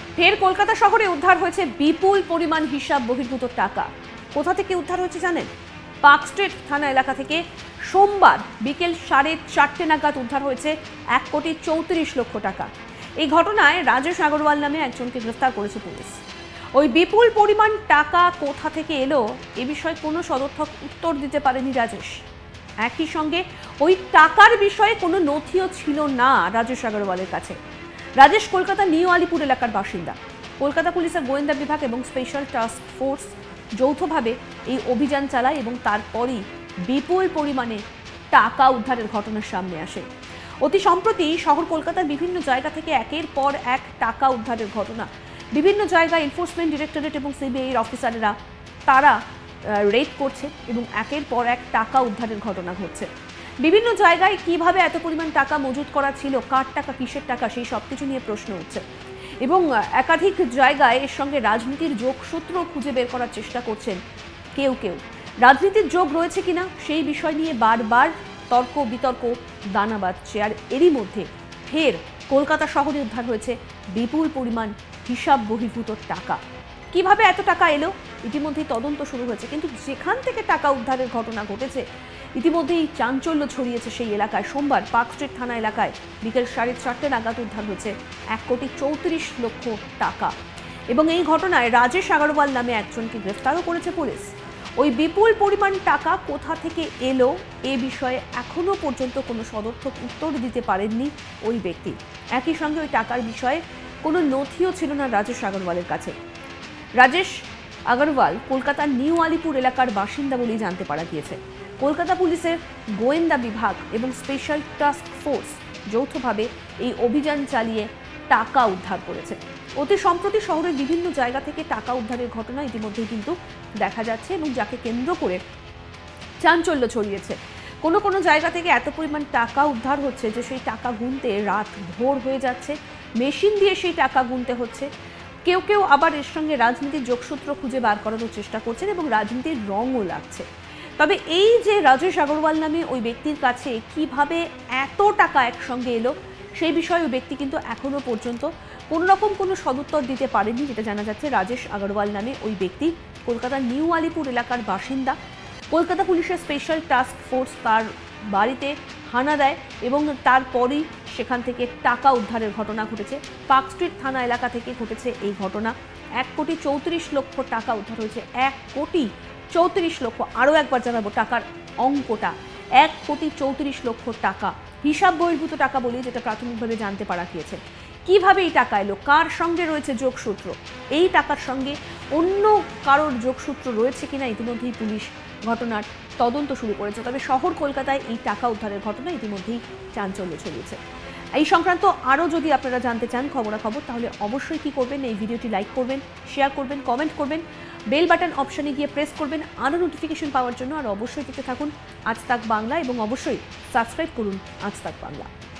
ফের কলকাতা শহরে উদ্ধার হয়েছে বিপুল পরিমাণ হিসাব বহির্ভূত টাকা। কোথা থেকে উদ্ধার হয়েছে জানেন? পার্ক স্ট্রিট থানা এলাকা থেকে সোমবার বিকেল 4:30 নাগাদ উদ্ধার হয়েছে 1,34,00,000 টাকা। এই ঘটনায় রাজেশ আগরওয়াল নামে একজনকে গ্রেফতার করেছে পুলিশ। ওই বিপুল পরিমাণ টাকা কোথা থেকে এলো এ বিষয়ে কোনো সদর্থক উত্তর দিতে পারেনি রাজেশ। একই সঙ্গে ওই টাকার বিষয়ে কোনো নথিও ছিল না রাজেশ আগরওয়ালের কাছে। রাজেশ কলকাতা নিউ আলিপুর এলাকার বাসিন্দা। কলকাতা পুলিশের গোয়েন্দা বিভাগ এবং স্পেশাল টাস্ক ফোর্স যৌথভাবে এই অভিযান চালায় এবং তারপরই বিপুল পরিমাণে টাকা উদ্ধারের ঘটনার সামনে আসে। অতি সম্প্রতি শহর কলকাতার বিভিন্ন জায়গা থেকে একের পর এক টাকা উদ্ধারের ঘটনা। বিভিন্ন জায়গায় এনফোর্সমেন্ট ডিরেক্টরেট এবং সিবিআইয়ের অফিসাররা তারা রেড করছে এবং একের পর এক টাকা উদ্ধারের ঘটনা ঘটছে। বিভিন্ন জায়গায় কিভাবে এত পরিমাণ টাকা মজুত করা ছিল, কার টাকা, কিসের টাকা, সেই সব কিছু নিয়ে প্রশ্ন উঠছে এবং একাধিক জায়গায় এর সঙ্গে রাজনীতির যোগসূত্র খুঁজে বের করার চেষ্টা করছেন কেউ কেউ। রাজনীতির যোগ রয়েছে কিনা সেই বিষয় নিয়ে বারবার তর্ক বিতর্ক দানা বাঁধছে। আর এরই মধ্যে ফের কলকাতা শহরে উদ্ধার হয়েছে বিপুল পরিমাণ হিসাব বহির্ভূত টাকা। কিভাবে এত টাকা এলো ইতিমধ্যেই তদন্ত শুরু হয়েছে, কিন্তু যেখান থেকে টাকা উদ্ধারের ঘটনা ঘটেছে ইতিমধ্যেই চাঞ্চল্য ছড়িয়েছে সেই এলাকায়। সোমবার পার্ক স্ট্রিট থানা এলাকায় বিকেল 4:30 নাগাদ উদ্ধার হয়েছে 1,34,00,000 টাকা এবং এই ঘটনায় রাজেশ আগরওয়াল নামে একজনকে গ্রেফতারও করেছে পুলিশ। ওই বিপুল পরিমাণ টাকা কোথা থেকে এলো এ বিষয়ে এখনো পর্যন্ত কোনো সদর্থক উত্তর দিতে পারেননি ওই ব্যক্তি। একই সঙ্গে ওই টাকার বিষয়ে কোনো নথিও ছিল না রাজেশ আগরওয়ালের কাছে। রাজেশ আগরওয়াল কলকাতার নিউ আলিপুর এলাকার বাসিন্দা বলেই জানতে পারা গিয়েছে। কলকাতা পুলিশের গোয়েন্দা বিভাগ এবং স্পেশাল টাস্ক ফোর্স যৌথভাবে এই অভিযান চালিয়ে টাকা উদ্ধার করেছে। অতি সম্প্রতি শহরের বিভিন্ন জায়গা থেকে টাকা উদ্ধারের ঘটনা ইতিমধ্যেই কিন্তু দেখা যাচ্ছে এবং যাকে কেন্দ্র করে চাঞ্চল্য ছড়িয়েছে। কোনো কোনো জায়গা থেকে এত পরিমাণ টাকা উদ্ধার হচ্ছে যে সেই টাকা গুনতে রাত ভোর হয়ে যাচ্ছে, মেশিন দিয়ে সেই টাকা গুনতে হচ্ছে। কেউ কেউ আবার এর সঙ্গে রাজনীতির যোগসূত্র খুঁজে বার করানোর চেষ্টা করছেন এবং রাজনীতির রঙও লাগছে। তবে এই যে রাজেশ আগরওয়াল নামে ওই ব্যক্তির কাছে কিভাবে এত টাকা একসঙ্গে এলো সেই বিষয়ে ওই ব্যক্তি কিন্তু এখনো পর্যন্ত কোনো রকম কোনো সদুত্তর দিতে পারেনি। যেটা জানা যাচ্ছে, রাজেশ আগরওয়াল নামে ওই ব্যক্তি কলকাতার নিউ আলিপুর এলাকার বাসিন্দা। কলকাতা পুলিশের স্পেশাল টাস্ক ফোর্স তার বাড়িতে হানা দেয় এবং তারপরই সেখান থেকে টাকা উদ্ধারের ঘটনা ঘটেছে। পার্ক স্ট্রিট থানা এলাকা থেকে ঘটেছে এই ঘটনা। 1,34,00,000 টাকা উদ্ধার হয়েছে। 1,34,00,000, আরও একবার জানাবো টাকার অঙ্কটা, 1,34,00,000 টাকা হিসাব বহির্ভূত টাকা বলে যেটা প্রাথমিকভাবে জানতে পারা গিয়েছে। কিভাবে এই টাকা এলো, কার সঙ্গে রয়েছে যোগসূত্র, এই টাকার সঙ্গে অন্য কারোর যোগসূত্র রয়েছে কিনা ইতিমধ্যেই পুলিশ ঘটনার তদন্ত শুরু করেছে। তবে শহর কলকাতায় এই টাকা উদ্ধারের ঘটনা ইতিমধ্যেই চাঞ্চল্য ছড়িয়েছে। এই সংক্রান্ত আরও যদি আপনারা জানতে চান খবরাখবর, তাহলে অবশ্যই কি করবেন, এই ভিডিওটি লাইক করবেন, শেয়ার করবেন, কমেন্ট করবেন, বেল বাটন অপশানে গিয়ে প্রেস করবেন আরও নোটিফিকেশন পাওয়ার জন্য। আর অবশ্যই দেখতে থাকুন আজ তাক বাংলা এবং অবশ্যই সাবস্ক্রাইব করুন আজ তাক বাংলা।